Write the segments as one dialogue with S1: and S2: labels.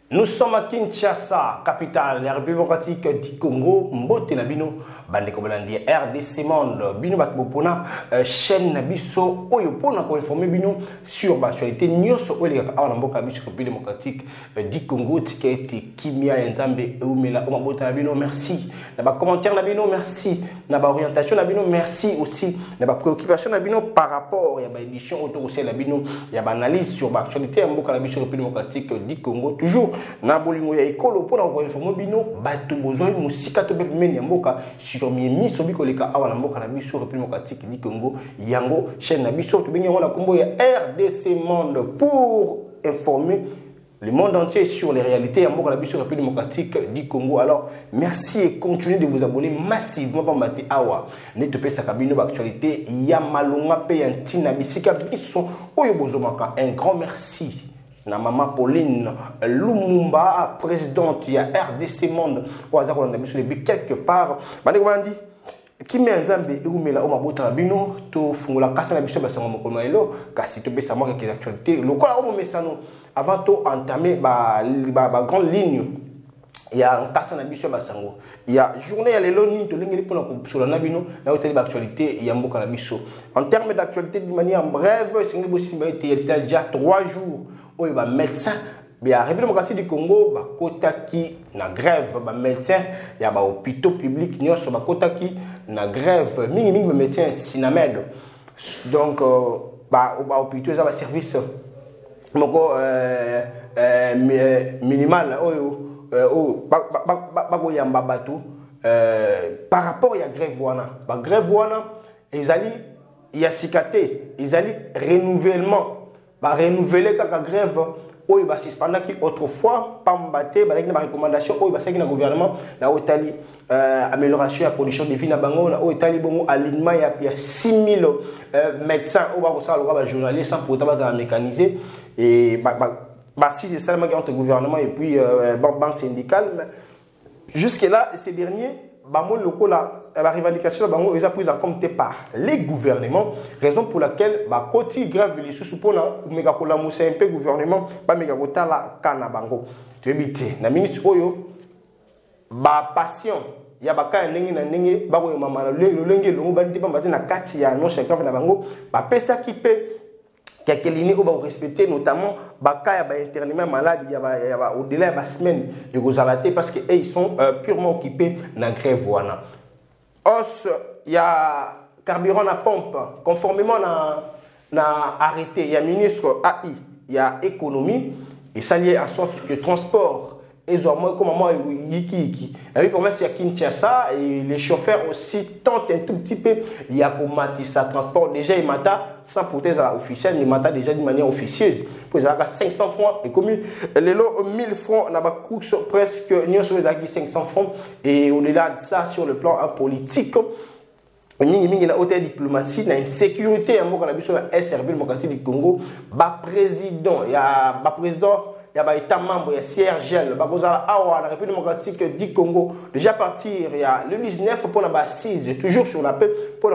S1: Nous sommes à Kinshasa, capitale de la République démocratique du Congo. Mbote na bino, bande ko balandi RDC Monde. Bino batbopona chaîne na biso oyo pona ko informer bino sur l'actualité nyonso oyo le ka na mboka biso République démocratique du Congo tiketi kimia nzambe eumela o mabota na bino. Merci. Na ba commentaire na bino, merci. Na ba orientation na bino, merci aussi. Na ba préoccupation na bino par rapport ya ba édition auto na bino, ya ba analyse sur l'actualité ya mboka na biso République démocratique du Congo. Toujours na bolingo ya ekolo pona ko informer bino batu bozoi musika to bepemeni ya mboka sur miso biko leka awa na mboka na biso République démocratique du Congo yango chaîne na biso to bengi na kombo ya RDC Monde pour informer le monde entier sur les réalités ya mboka na biso République démocratique du Congo. Alors merci et continuez de vous abonner massivement pour mati awa ne te pesa kabino ba actualité ya malonga pe ya ntina bisika biso oyo bozomaka. Un grand merci na maman Pauline Lumumba, présidente ya RDC Monde, au hasard on a mis sur les bics quelque part. Bande comment dit qui met nzambe eumela o mabota bino to fungola kasa na biso basango mokolo elo kasi to besa moi quelques actualités lokola o mesano avant to entamer ba grande ligne. Il y a un kasa na biso basango. Il y a journée ya lelo ni to lingeli pona ko solo na bino na hôtel d'actualité ya mboka na biso. En termes d'actualité de manière brève, c'est ngeli bosi ba été déjà 3 jours. Il y a médecin, il y a République démocratique du Congo, il y a grève, il y a médecin, il y a hôpitaux publics, il y a grève, il y a médecin Sinamed. Donc, il y a hôpitaux, il y a service minimal, par rapport à la grève, la grève, il y a cicaté, il y a renouvellement. Ba renouveler la grève oyo ba suspendre qui autrefois pambaté ba avec des recommandations oyo ba na gouvernement na otali amélioration la production de vie na bango na otali bongo alignement ya 6000 médecins au ba ko sala ba journalistes sans pourtant ba mécaniser et ba si c'est ça entre gouvernement et puis banque syndicale jusque là ces derniers la revendication est prise en compte par les gouvernements, raison pour laquelle côté grève les sous-supports un peu gouvernement ba megakota la kanabango tu éviter na ministre oyo ba passion ya baka ndenge na ndenge ba ko mama le lenge lo ba ndi ba na kati ya non chef na bango ba pesa ki pe quelques lignes où on respecter notamment baka ya internement malade au-delà de la semaine de gozalaté parce que ils sont purement occupés dans grève wana. Os il y a carburant à pompe conformément na arrêté il y a ministre AI il y a économie et ça lié à sorte que transport et comme moi yiki la province ya Kinshasa et les chauffeurs aussi tentent un tout petit peu il y a pour Matissa transport déjà il mata sans prothèse officielle il mata déjà d'une manière officieuse pour ça 500 francs et comme les lots 1000 francs na ba course presque n'y sur les 500 francs et au-delà de ça sur le plan politique mingi na hôtel diplomatie na insécurité en mboka na biso ya République démocratique du Congo ba président il y a état membre, il y a CRGL, la République démocratique du Congo. Déjà partir, il y a le 19 pour la assise, toujours sur la paix, pour la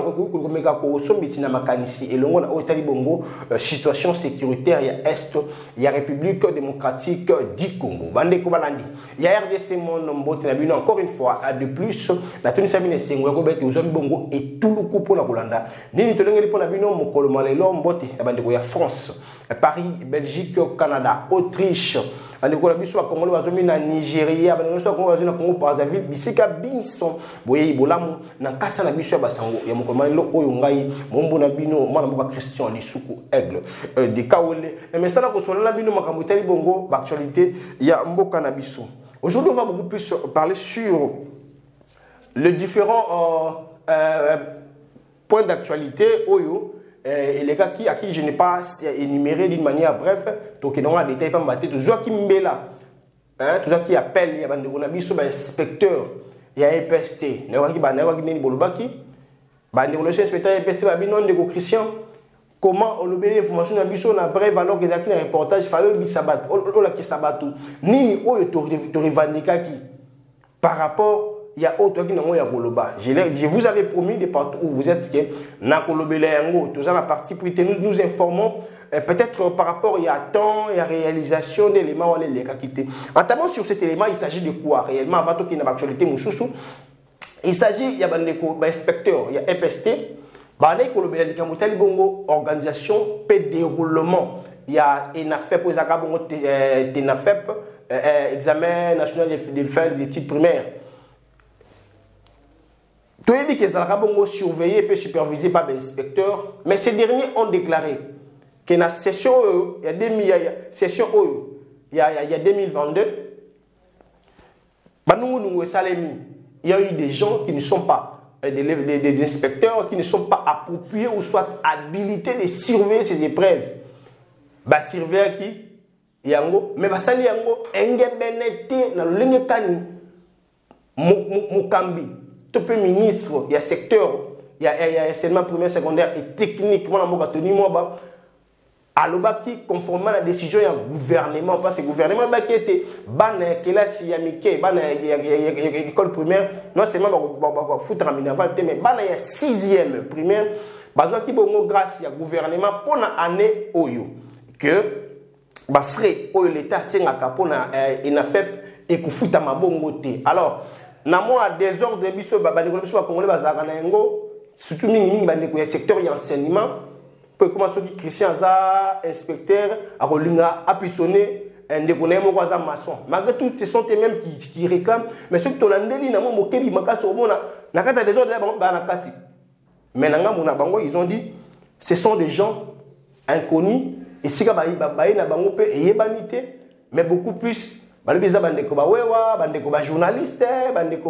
S1: et le monde au Bongo, situation sécuritaire, il y a Est, il y a République démocratique du Congo. Il y a RDC Monde, encore une fois, de plus, la tenue Sabine Sengo, Robert Bongo et tout le coup pour la Rolanda. Nini Tolengeli pour la Bino, Mokolomalelo, Mbote, il y a France, Paris, Belgique, Canada, Autriche. Andeko la biso Congo bazomi na Nigeria bandeko so Congo bazomi na Congo Brazzaville bisika binso boye bolamu na kasa na biso ya basango ya mokomani oyo ngai mombo na bino mwana mboka Christian Lisuku Aigle de Kaole mais ça na ko sola bino makambo tali bongo actualité ya mboka na biso. Aujourd'hui on va beaucoup plus parler sur les différents points d'actualité oyo et les gars à qui je n'ai pas énuméré d'une manière brève, donc ils n'ont pas de détails, pas battu. Tout ça qui mbela, tout ça qui appelle, il y a des gens qui inspecteur, il y a EPST, il y a des gens qui bolobaki, des inspecteurs EPST, il y a des Christian. Comment on obtient l'information dans biso na brève alors que les acteurs reportage fallait bi sabat, on la qui sabatu. Ni o yo to revendiquer qui par rapport il y a autre qui n'a pas Goloba. Je vous avais promis de partout où vous êtes que na Kolobele yango tous la partie pour nous informons peut-être par rapport il y a temps et à réalisation d'éléments on les quitté. Notamment sur cet élément, il s'agit de quoi réellement avant tout qu'il n'a pas actualité moussou. Il s'agit il y a des inspecteurs, il y a EPST, bande Kolobele likamutali bongo organisation pe déroulement. Il y a ENAFEP pour Zaka bongo TENAFEP examen national des études primaires. Tout est dit que Zaka bongo surveillé et supervisé par des inspecteurs, mais ces derniers ont déclaré que dans la session, il y a 2022, il y a eu des gens qui ne sont pas des inspecteurs qui ne sont pas appropriés ou soit habilités de surveiller ces épreuves. Bah surveiller qui yango mais bah sali yango engebenete na lenge tani mukambi topé ministre il y a secteur il y a enseignement primaire secondaire et technique moi na moka toni moi ba alobaki conformément à la décision du gouvernement parce que le gouvernement ba qui était ban classe ya mike ban école primaire non seulement ba foutre en minerval mais ban ya 6e primaire bazwa ki bongo grâce ya gouvernement pour na année oyo que ba frais oyo l'état sengaka pour na ENAFEP et kufuta mabongo te alors na moi désordre biso ba ndeko biso ba congolais bazaka na ngo surtout mingi ba ndeko ya secteur ya enseignement pour commencer qui Christian za inspecteur a rolinga apissonné ndeko na moko za maçon malgré tout ce sont eux mêmes qui réclament mais ceux qui tolandeli na mo mokebi makaso mona na kata désordre ba na kati mais na ngambo na bango ils ont dit ce sont des gens inconnus et si ka ba na bango pe eyebanité mais beaucoup plus balibisa bandeko ba wewa bandeko ba journaliste bandeko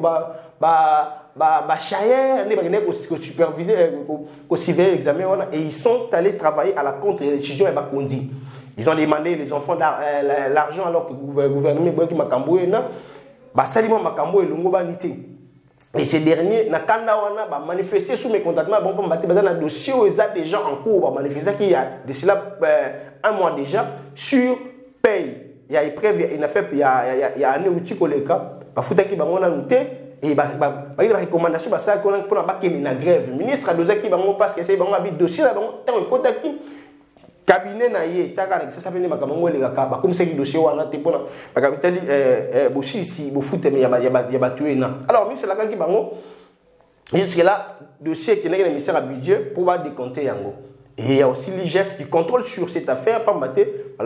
S1: ba chayer ne ba ko superviser ko surveiller l'examen et ils sont allés travailler à la contre-décision et ba kondi ils ont demandé les enfants l'argent alors que le gouvernement boki makambo na ba salimo makambo elongo banité et ces derniers na kanda wana ba manifester sous mécontentement bon pour battre dans dossier où ils ont des gens en cours ba manifester qu'il y a de cela un mois déjà sur paye il y a épreuve il y a année où tu koleka ba futaki bango na noté et ba recommandation ba ça pour na ba kini na grève ministre a dosaki bango parce que c'est bango abi dossier na bango tant ekotaki cabinet na ye taka na ça pene makambo le ka ba comme c'est que dossier wana te pona ba kapitali bosisi bo fute mais ya ba tuer na alors ministre la ki bango jusque là dossier qui n'est que le ministère à budget pour ba décompter yango. Et il y a aussi l'IGF qui contrôle sur cette affaire. Pas maté,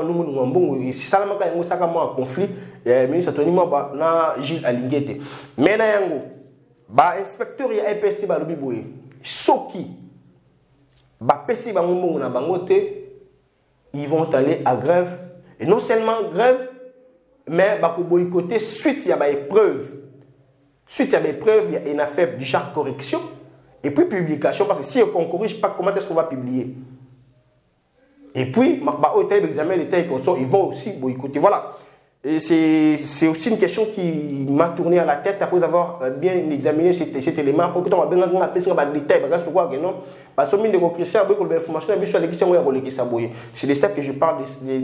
S1: si ça n'a pas un conflit, le ministre Tony Maba na Gilles Alingete. Mais na yango, ba inspecteur ya EPST ba lobi boye. Soki ba pesi ba mbongo na bangote, ils vont aller à grève et non seulement grève, mais ba ko boycotter suite ya ba épreuve. Suite ya ba épreuve, il y a une affaire du genre correction. Et puis publication, parce que si on ne corrige pas, comment est-ce qu'on va publier? Et puis, l'examen, ils vont aussi boycotter. Voilà. Et c'est aussi une question qui m'a tourné à la tête après avoir bien examiné cet élément. Pour que on va bien détail, parce que de Christian, c'est de ça que je parle.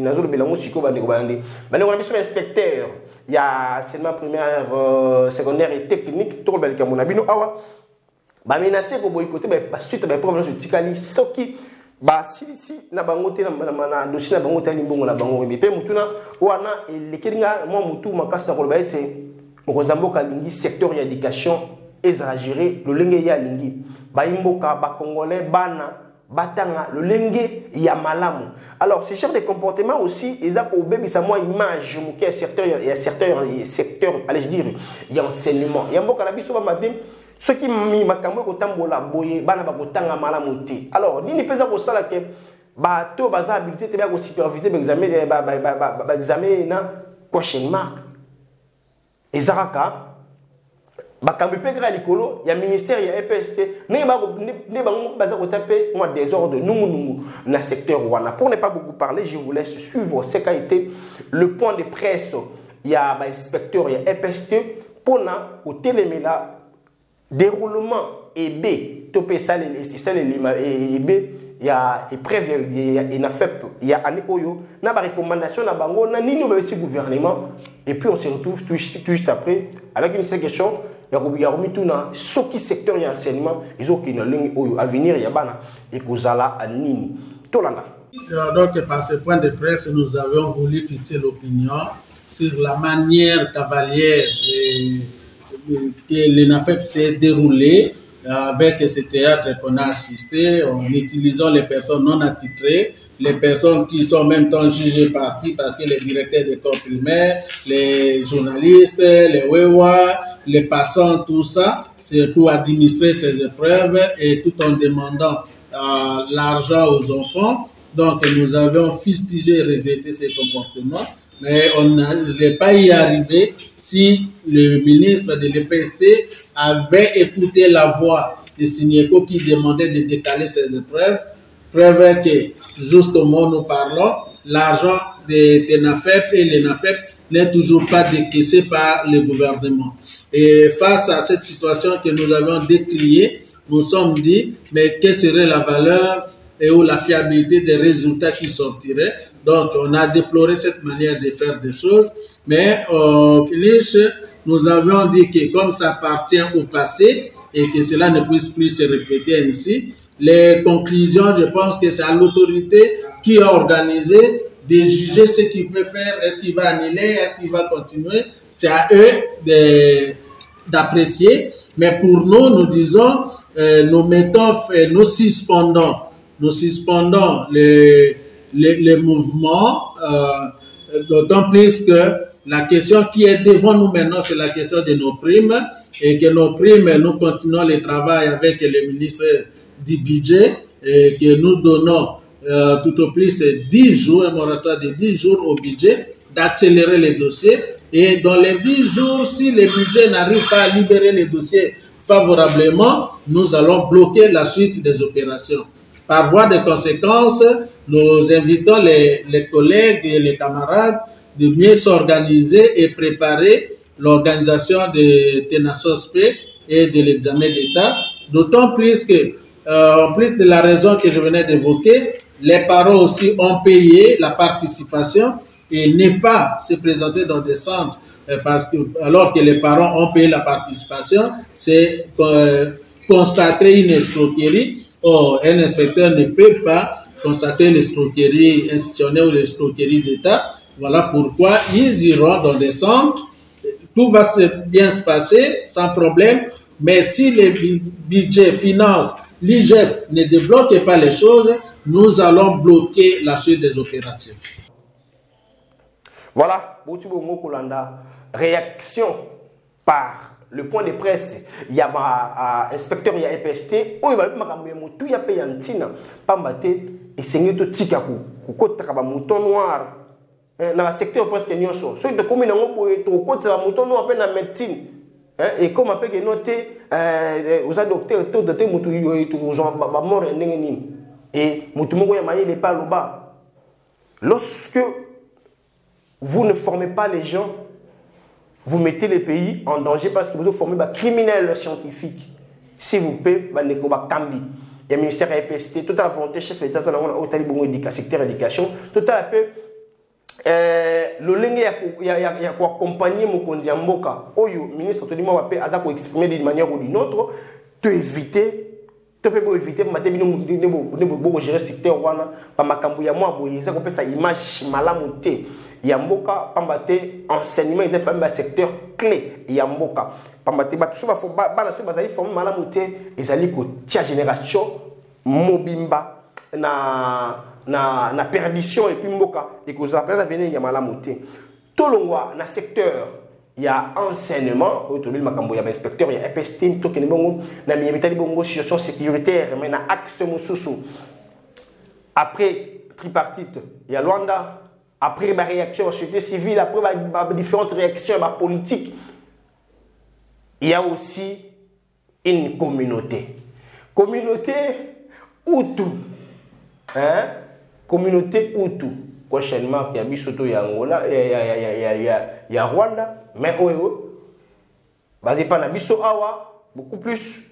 S1: Inspecteur, il y a enseignement primaire, secondaire et technique, tout le monde. Ba menacer ko boycotter ba suite ba problème sur tikali soki ba si na bango te na dossier na bango te limbongo na bango mais pe mutuna wana lekelinga mo mutu makasa ko ba ete ko zamboka lingi secteur éducation exagéré le lenge ya lingi ba imboka ba congolais bana batanga le lenge ya malamu alors ces chefs de comportement aussi ils a ko bebisa moi image muke secteur allez je dire il y a enseignement il y a mboka na biso ba madem ceux qui mi makambo ko tambola boye bana ba ko tanga malamu te alors nini pesa ko sala ke ba to baza habilité te ba ko superviser examen ba examen na question mark ezaraka ba kambi pe gra likolo ya ministère ya EPST ne ba baza ko taper moi désordre nungu na secteur wana pour ne pas beaucoup parler je vous laisse suivre ce qu'a été le point de presse il y a ba inspecteur ya EPST pour na ko télémela déroulement EB, topé ça les EB, il y a épreuve, il y a fait, il y a année oyo, na ba recommandation na bango, na ni nous aussi gouvernement, et puis on se retrouve tout juste après avec une seule question, ya komituna soki secteur ya enseignement ezokina longi oyo avenir ya bana ekozala nini tolanda.
S2: Donc par ce point de presse nous avons voulu fixer l'opinion sur la manière cavalière que l'ENAFEP s'est déroulé avec ce théâtre qu'on a assisté, en utilisant les personnes non attitrées, les personnes qui sont en même temps jugées parties parce que les directeurs d'école primaire, les journalistes, les WEWA, les passants, tout ça, c'est pour administrer ces épreuves et tout en demandant l'argent aux enfants. Donc nous avons fustigé et regretté ces comportements, mais on n'allait pas y arriver si le ministre de l'EPST avait écouté la voix de Signeco qui demandait de décaler ces épreuves. Preuve que, justement, nous parlons, l'argent de TENAFEP et l'ENAFEP n'est toujours pas décaissé par le gouvernement. Et face à cette situation que nous avons décriée, nous sommes dit, mais quelle serait la valeur et ou la fiabilité des résultats qui sortiraient? Donc, on a déploré cette manière de faire des choses, mais au finish, nous avions dit que comme ça appartient au passé et que cela ne puisse plus se répéter ainsi, les conclusions, je pense que c'est à l'autorité qui a organisé de juger ce qu'il peut faire, est-ce qu'il va annuler, est-ce qu'il va continuer, c'est à eux d'apprécier, mais pour nous, nous disons, nous suspendons les mouvements, d'autant plus que la question qui est devant nous maintenant, c'est la question de nos primes, et que nos primes, nous continuons le travail avec le ministre du budget, et que nous donnons tout au plus 10 jours, un moratoire de 10 jours au budget, d'accélérer les dossiers, et dans les 10 jours, si le budget n'arrive pas à libérer les dossiers favorablement, nous allons bloquer la suite des opérations. Par voie de conséquence, nous invitons les collègues et les camarades de mieux s'organiser et préparer l'organisation de TENASOSP et de l'examen d'État, d'autant plus que, en plus de la raison que je venais d'évoquer, les parents aussi ont payé la participation et ne pas se présenter dans des centres alors que les parents ont payé la participation, c'est consacrer une escroquerie. Or, un inspecteur ne peut pas consacrer l'escroquerie institutionnelle ou l'escroquerie d'État. Voilà pourquoi ils iront dans des centres. Tout va bien se passer sans problème. Mais si le budget finance, l'IGF ne débloque pas les choses, nous allons bloquer la suite des opérations.
S1: Voilà, Boutibongo Kolanda, réaction par le point de presse. Il y a inspecteur, il y a EPST, il y a Payantina, Pambate, et Seigneur Tika, mouton noir. Dans le secteur presque nyoso. Ceux de commune ont côté ça mouton noir appelle la médecine. Et comme appelle que noté aux docteurs tout de temps mouton yo genre mort ndengeni. Et mouton moko ya maye les pas au bas. Lorsque vous ne formez pas les gens, vous mettez les pays en danger parce que vous formez des criminels scientifiques. S'il vous plaît, il y a le ministère EPST, toute la volonté chef d'État, secteur éducation, tout à peu. Le lingue ya ko accompagner Mokonzi ya mboka oyo ministre to dimo wape aza ko exprimer d'une manière ou d'une autre to éviter maté bino bo gérer secteur wana pa makambo ya mwa boye za ko pesa image malamu te ya mboka pambate enseignement est pas secteur clé ya mboka pambate ba tout so ba na so bazali former malamu te ezali ko tia génération mobimba na perdition et puis mboka et que vous appelez la venir ya malamu te tolongwa na secteur il y a enseignement autour makambo ya inspecteur il y a EPST to kenebongo na miyebitali bongo situation sécuritaire mais na axe mususu après tripartite il y a Luanda après la réaction de la société civile après différentes réactions politiques il y a aussi une communauté Hutu communauté Hutu prochainement il y a bisoto ya Angola il y a Rwanda mais basé pas na biso awa beaucoup plus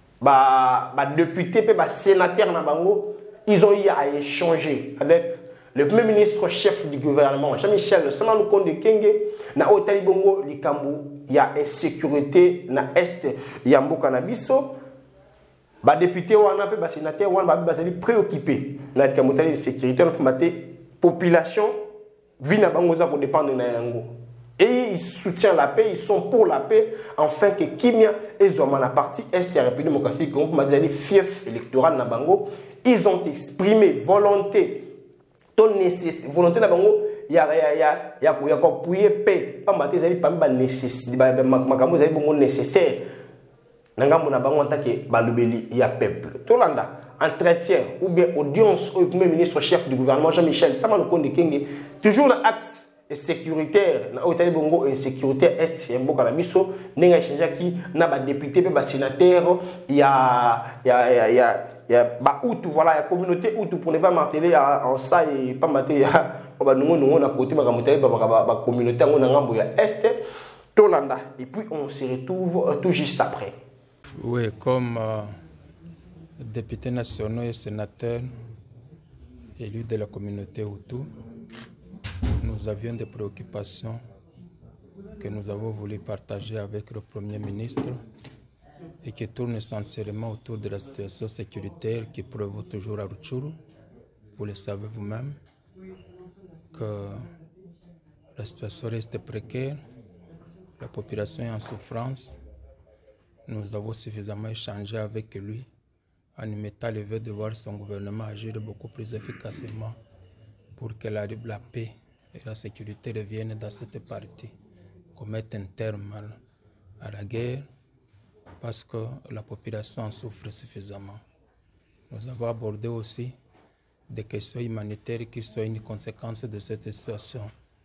S1: député pe sénateur na bango ils ont eu à échanger avec le premier ministre chef du gouvernement, Jean-Michel Samalukonde Kenge, na otali bongo likambu ya insécurité na est ya mboka na biso. Ba député wana pe ba sénateur wana ba bazali préoccupé na likambu tali sécurité na pomate population vina bango za ko dépendre na yango. Et ils soutiennent la paix, ils sont pour la paix, afin que Kimia et Zoma, la partie Est de la République démocratique, comme on dit, fief électoral na bango, ils ont exprimé volonté, volonté na bango, il y a quoi pouiller paix, pas maté, ils pas nécessaire, makamo ils bongo nécessaire. Nangambo na bango en tant que balubeli, il y a peuple. Tolanda, entretien ou bien audience au premier ministre chef du gouvernement Jean-Michel Samalukonde Kenge, toujours dans l'axe sécuritaire na otali bongo sécurité est ya mboka na biso ninga échange ki na ba député pe ba sénateur ya ba outu voilà ya communauté outu pour ne pas marteler en ça et pas mater ya ba nungo na côté ba motali ba communauté ngona ngambo ya est Tolanda et puis on se retrouve tout juste après.
S3: Oui, comme député national et sénateur élu de la communauté Hutu, nous avions des préoccupations que nous avons voulu partager avec le Premier ministre et qui tournent essentiellement autour de la situation sécuritaire qui prévaut toujours à Rutshuru. Vous le savez vous-même que la situation reste précaire, la population est en souffrance. Nous avons suffisamment échangé avec lui en lui mettant le vœu de voir son gouvernement agir beaucoup plus efficacement pour que la paix et la sécurité reviennent dans cette partie, qu'on mette un terme à la guerre, parce que la population en souffre suffisamment. Nous avons abordé aussi des questions humanitaires qui sont une conséquence de cette situation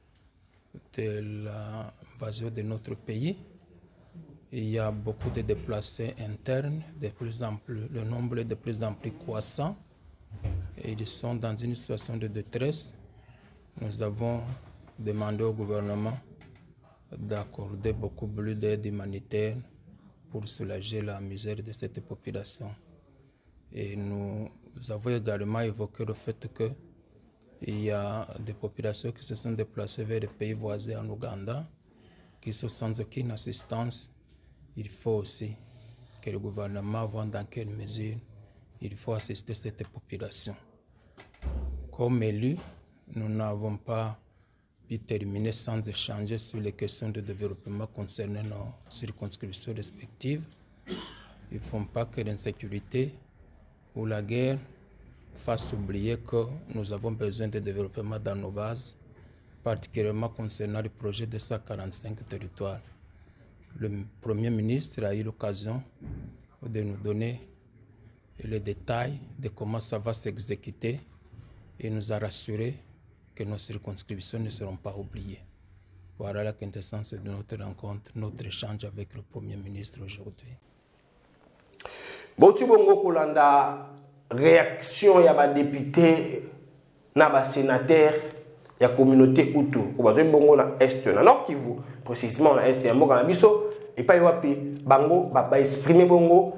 S3: de l'invasion de notre pays. Il y a beaucoup de déplacés internes, le nombre est de plus en plus croissant, et ils sont dans une situation de détresse. Nous avons demandé au gouvernement d'accorder beaucoup plus d'aide humanitaire pour soulager la misère de cette population. Et nous avons également évoqué le fait qu'il y a des populations qui se sont déplacées vers les pays voisins en Ouganda, qui sont sans aucune assistance. Il faut aussi que le gouvernement voit dans quelle mesure il faut assister cette population. Comme élu, nous n'avons pas pu terminer sans échanger sur les questions de développement concernant nos circonscriptions respectives. Il ne faut pas que l'insécurité ou la guerre fasse oublier que nous avons besoin de développement dans nos bases, particulièrement concernant le projet de 145 territoires. Le Premier ministre a eu l'occasion de nous donner les détails de comment ça va s'exécuter et nous a rassuré que nos circonscriptions ne seront pas oubliées. Voilà la quintessence de notre rencontre, notre échange avec le Premier ministre aujourd'hui.
S1: Botu bongo kolanda réaction ya ba député na ba sénateur ya communauté Hutu. Obazo bongo na est na Nord Kivu, précisément na est ya mboka na biso et pa wapi bango ba exprimer bongo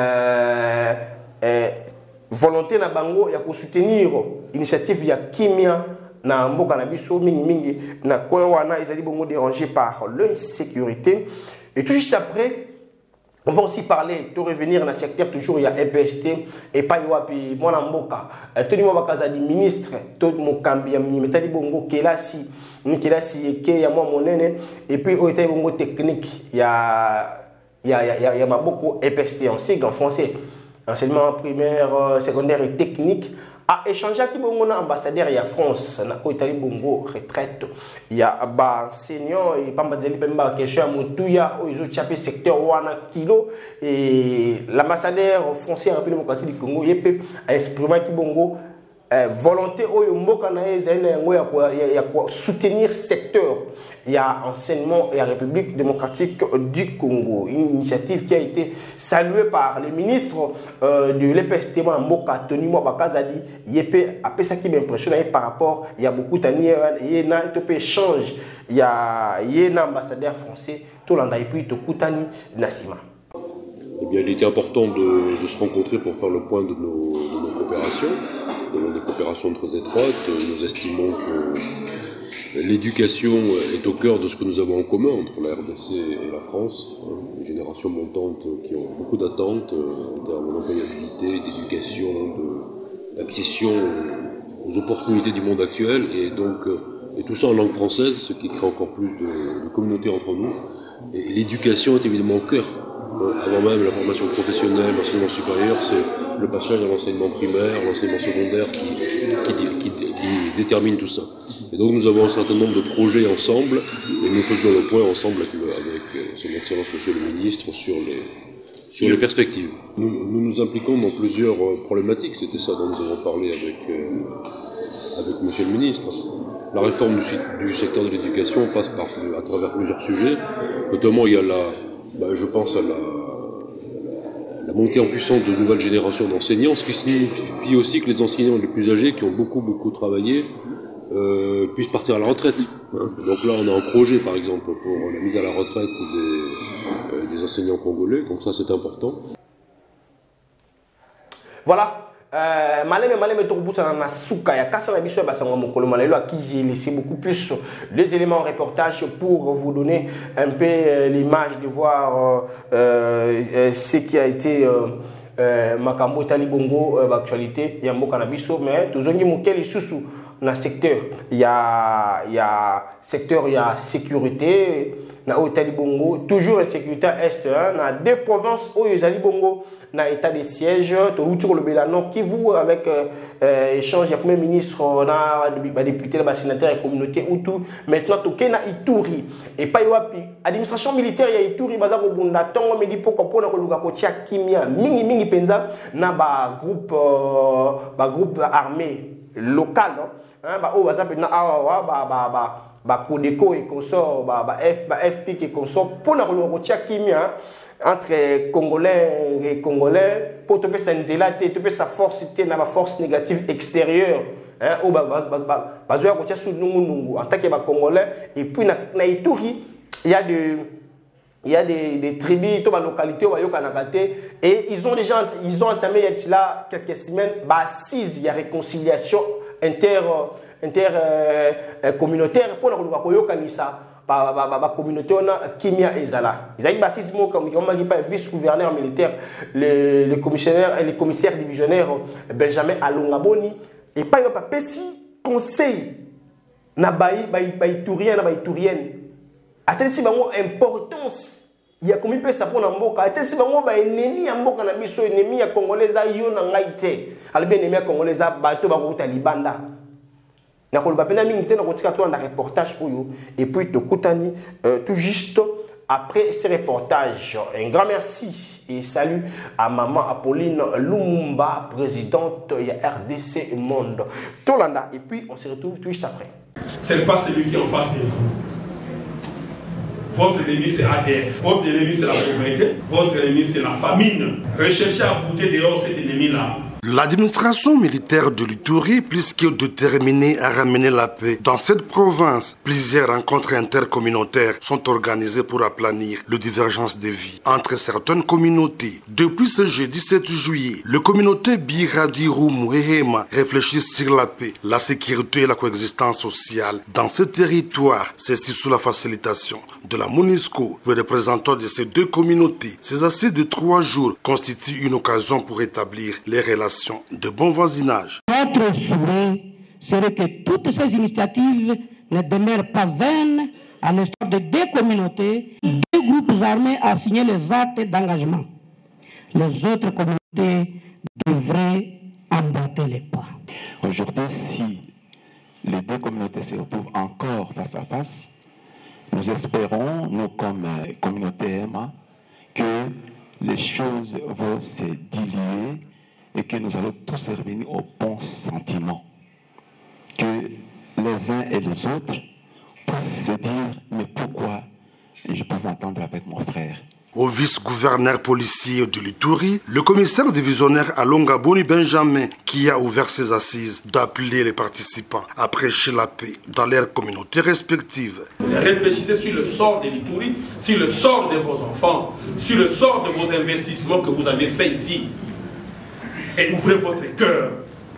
S1: volonté na bango ya ko soutenir initiative ya Kimia na mboka na biso mingi na kwa wana ezali bongo dérangé par l'insécurité. Et tout juste après on va aussi parler de revenir dans le secteur toujours il y a EPST et pas wapi mwana mboka toni mo bakazali ministre to mokambi ya mitali bongo kelasi eke ya mwa monene et puis au était bongo technique ya maboko EPST en sigle en français enseignement primaire secondaire et technique a échangé avec mon ambassadeur ya France na Otali bongo retraite il y a ba enseignant et pas mal de question mutuya au ils chapé secteur wana kilo et l'ambassadeur français en République démocratique du Congo yep a exprimé ki bongo volonté oyo mboka na ezali yango ya soutenir secteur il y a enseignement et la République démocratique du Congo, une initiative qui a été saluée par les ministres de l'EPST mboka Tony Mwabakazali yepé a ça qui m'impressionne par rapport il y a beaucoup d'années il y a un échange il y a un ambassadeur français tout l'anda et puis Tokutani Nassima.
S4: Eh bien, il était important de se rencontrer pour faire le point de nos coopérations. avons des coopérations très étroites. Nous estimons que l'éducation est au cœur de ce que nous avons en commun entre la RDC et la France. Une génération montante qui ont beaucoup d'attentes en termes d'employabilité, d'éducation, d'accession aux opportunités du monde actuel, et donc et tout ça en langue française, ce qui crée encore plus de communauté entre nous. Et l'éducation est évidemment au cœur. Avant même la formation professionnelle, l'enseignement supérieur, c'est le passage à l'enseignement primaire, l'enseignement secondaire qui détermine tout ça. Et donc nous avons un certain nombre de projets ensemble, et nous faisions le point ensemble avec son Excellence Monsieur le Ministre sur les perspectives. Nous nous impliquons dans plusieurs problématiques, c'était ça dont nous avons parlé avec Monsieur le Ministre. La réforme du secteur de l'éducation passe à travers plusieurs sujets, notamment il y a je pense à la montée en puissance de nouvelles générations d'enseignants, ce qui signifie aussi que les enseignants les plus âgés, qui ont beaucoup travaillé, puissent partir à la retraite. Donc là, on a un projet, par exemple, pour la mise à la retraite des enseignants congolais, donc ça c'est important.
S1: Voilà. Maleme Torboussa na souka ya kasa na biso basanga mokolo malelo à qui j'ai laissé beaucoup plus les éléments en reportage pour vous donner un peu l'image de voir ce qui a été makambo tali bongo actualité ya mboka na biso, mais tozongi mokeli susu na secteur il y a secteur il y a sécurité na Otali Bongo, toujours insécurité est na deux provinces où Yozali Bongo na état de siège, tout le Bélano qui vous avec échange du premier ministre na député na sénateur et communauté ou tout maintenant toké na Ituri et pas yoapi administration militaire ya Ituri baza ko bunda tongo medi pourquoi na koluka ko tia kimia mingi penza na ba groupe armé local hein ba o baza na awa ba Codeco et consort FP et consort pour na koluka ko tia kimia entre Congolais et Congolais pour te faire nzela te te sa force te na ba force négative extérieure hein ou bazoya ko tia sous nungu en tant que ba Congolais. Et puis na Ituri il y a des tribus, des localités et ils ont entamé il y a quelques semaines assise, il y a réconciliation communautaire pour la communauté Kimia Ezala. Ils ont assise comme vice-gouverneur militaire, le commissaire divisionnaire Benjamin Alongaboni et pas un petit conseil na Iturienne. Ateli si bango importance ya komi pesa pona mboka ateli si bango ba ennemi ya mboka na biso ennemi ya congolais yo na ngai te albe ennemi ya congolais bato ba ko talibanda na ko ba pena mingi te na ko tika to na reportage oyo et puis to kutani tout juste après ce reportage. Un grand merci et salut à maman Apolline Lumumba, présidente de RDC Monde Tolanda, et puis on se retrouve tout juste après.
S5: Ce n'est pas celui qui est en face de vous. Votre ennemi c'est ADF, votre ennemi c'est la pauvreté, votre ennemi c'est la famine. Recherchez à bouter dehors cet ennemi-là.
S6: L'administration militaire de l'Ituri, plus que déterminée à ramener la paix dans cette province, plusieurs rencontres intercommunautaires sont organisées pour aplanir les divergences de vie entre certaines communautés. Depuis ce jeudi 7 juillet, les communautés Biradirum et Hema réfléchissent sur la paix, la sécurité et la coexistence sociale dans ce territoire, ceci sous la facilitation de la MONUSCO. Les représentants de ces deux communautés, ces assises de 3 jours constituent une occasion pour établir les relations de bon voisinage.
S7: Notre souhait serait que toutes ces initiatives ne demeurent pas vaines à l'instar de deux communautés, deux groupes armés à signer les actes d'engagement. Les autres communautés devraient emboîter les pas.
S8: Aujourd'hui, si les deux communautés se retrouvent encore face à face, nous espérons, nous comme communauté EMA, que les choses vont se diluer et que nous allons tous revenir au bon sentiment. Que les uns et les autres puissent se dire, mais pourquoi je peux m'entendre avec mon frère?
S6: Au vice-gouverneur policier de l'Ituri, le commissaire divisionnaire Alongaboni Benjamin, qui a ouvert ses assises, d'appeler les participants à prêcher la paix dans leurs communautés respectives.
S5: Réfléchissez sur le sort de l'Ituri, sur le sort de vos enfants, sur le sort de vos investissements que vous avez faits ici. Et ouvrez votre cœur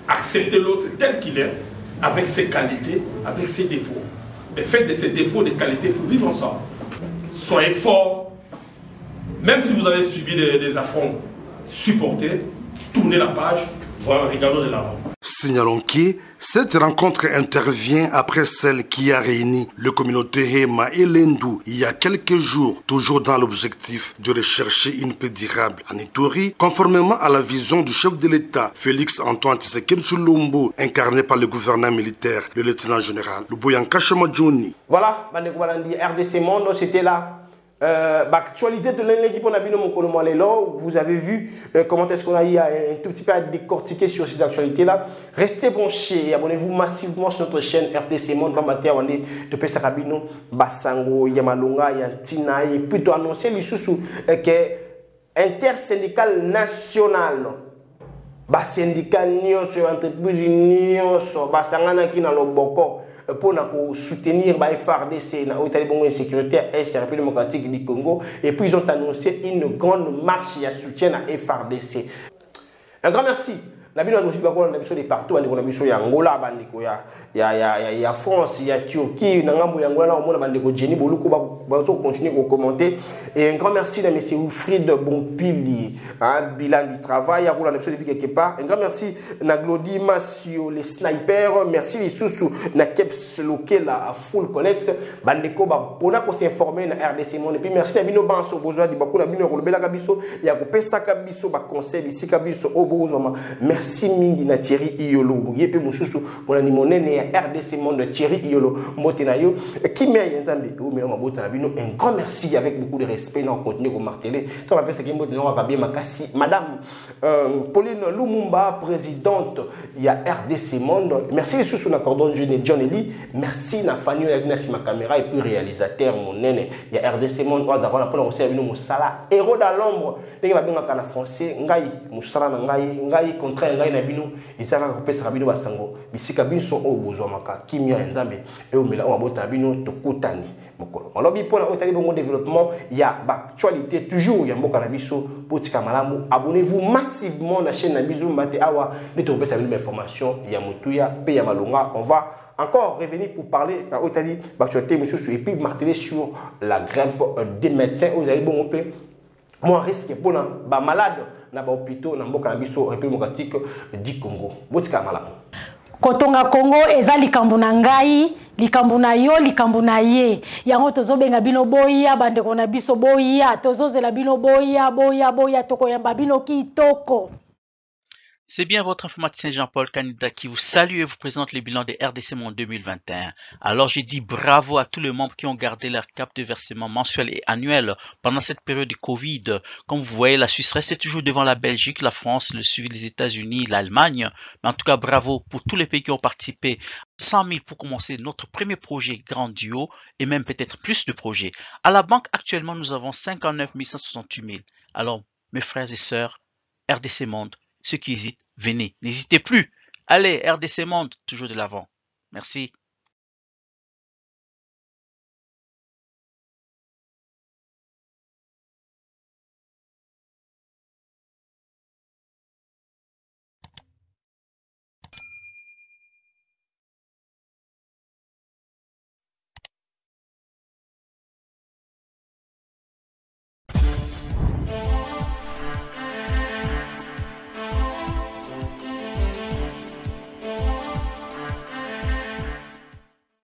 S5: acceptez l'autre tel qu'il est, avec ses qualités, avec ses défauts. Mais faites de ces défauts des qualités pour vivre ensemble. Soyez forts. Même si vous avez subi des affronts, supportez, tournez la page, voilà, regardons de l'avant.
S6: Signalons que cette rencontre intervient après celle qui a réuni les communautés Hema et Lendou il y a quelques jours, toujours dans l'objectif de rechercher une paix durable en Ituri, conformément à la vision du chef de l'État, Félix Antoine Tshisekedi Tshilombo, incarné par le gouverneur militaire, le lieutenant général Luboyanka Chamadjouni.
S1: Voilà, RDC Monde, c'était là. Actualité de l'équipe, on a vu vous avez vu comment est-ce qu'on a eu un tout petit peu à décortiquer sur ces actualités-là. Restez branchés et abonnez-vous massivement sur notre chaîne RDC Monde. De Pesarabino, Basango, Yamalonga, Yantina, et plutôt annoncer les sous que intersyndical national. Syndicat nyonso, entreprise nyonso, basangana ki na loboko. Pour soutenir FARDC, la sécuritaire et la République démocratique du Congo. Et puis ils ont annoncé une grande marche à soutien à FARDC. Un grand merci. On a vu des partout, on a vu Angola, il y a France, il y a Turquie, il y a Angola, on a Jenny Boluko, on va continuer à commenter. Et un grand merci à M. Wilfried Bonpili, bilan du travail, à Roland quelque part. Un grand merci à Glody Massio, les snipers, merci les sous na Keps Lokel à Full Connect, Bandeko, on a s'informer na RDC Monde. Et puis merci à Bino Banso, besoin de beaucoup, Bino Rolbela Kabiso, il y a Pesa Kabiso, conseil ici Kabiso, Obozoma. Merci mingi na Thierry Iyolo. Yepe mususu mona ni monene ya RDC Monde Thierry Iyolo. Mbote na yo. Kimia Yenzambe o melo mabota na bino. Un grand merci avec beaucoup de respect. On continue à marteler. On appelle ça Kimbote na va bien makasi. Madame Pauline Lumumba, présidente ya RDC Monde. Merci sous na cordon jeune John Eli. Merci na Fanny Yagnasi ma caméra et puis réalisateur monene ya RDC Monde. Oza na pona aussi bino musala héros dans l'ombre. Ndenge ba benga kana français ngai musala na ngai contraire ngai na bino isaka kopesa bino basango bisika biso o bozwa maka kimia nzambe e omela o mabota bino tokutani mokolo olobi pona otali bongo développement ya actualité toujours ya mboka na biso botika malamu abonnez-vous massivement na chaîne na biso mbate awa neto kopesa bino information ya mutuya pe ya malonga. On va encore revenir pour parler à Otali d'actualité et puis marteler sur la grève des médecins. Vous allez bon peu moins risque pour les malades na ba hôpitaux na mboka na biso République démocratique du Congo. Botika malamu.
S9: Kotonga Congo eza likambo na ngai, likambo na yo, likambo na ye. Yango tozobenga bino boya bandeko na biso boya, tozozela bino boya tokoyamba bino kitoko.
S10: C'est bien votre informaticien Jean-Paul Canida qui vous salue et vous présente le bilan des RDC Monde 2021. Alors j'ai dit bravo à tous les membres qui ont gardé leur cap de versement mensuel et annuel pendant cette période de Covid. Comme vous voyez, la Suisse reste toujours devant la Belgique, la France, le suivi des États-Unis, l'Allemagne. Mais en tout cas, bravo pour tous les pays qui ont participé. 100 000 pour commencer notre premier projet Grand Duo et même peut-être plus de projets. À la banque, actuellement, nous avons 59 168 000. Alors, mes frères et sœurs, RDC Monde, ceux qui hésitent, venez, n'hésitez plus. Allez, RDC Monde, toujours de l'avant. Merci.